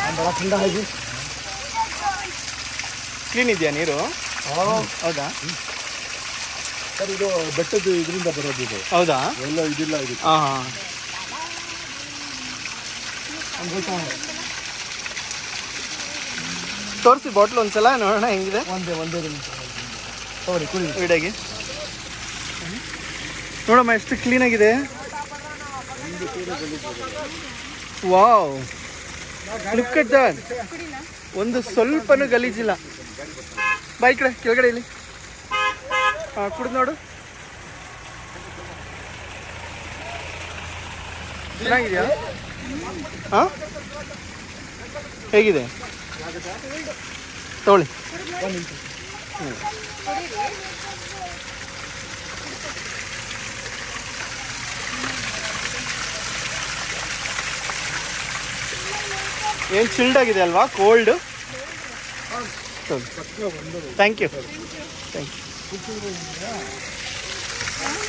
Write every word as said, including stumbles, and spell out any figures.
Clean ಇದೆಯಾ ನೀರು? ಹೌದಾ ಸರ್, ಇದು ಬೆಟ್ಟದ್ದು ಇದರಿಂದ ಬರೋದು ಇದು. ಹೌದಾ? ಎಲ್ಲ ಇದಿಲ್ಲ ಇದು. ಹಾಂ ಹಾಂ ತೋರಿಸಿ ಬಾಟ್ಲು ಒಂದ್ಸಲ ನೋಡೋಣ ಹೆಂಗಿದೆ. ಒಂದೇ ಒಂದೇ ತಗೊಳ್ಳಿ ಕುಡಿ ವಿಡಿಯೋಗೆ ನೋಡಮ್ಮ ಎಷ್ಟು ಕ್ಲೀನಾಗಿದೆ. Wow, look at that. ಒಂದು ಸ್ವಲ್ಪನೂ ಗಲೀಜಿಲ್ಲ. ಬಾಯ್ ಕಡೆ ಕೆಳಗಡೆ ಇಲ್ಲಿ. ಹಾಂ, ಕುಡಿದು ನೋಡು. ಚೆನ್ನಾಗಿದೆಯಾ? ಹಾಂ, ಹೇಗಿದೆ? ತಗೊಳ್ಳಿ. ಹ್ಞೂ ಏನು ಚಿಲ್ಡ್ ಆಗಿದೆ ಅಲ್ವಾ? Cold. Thank you thank you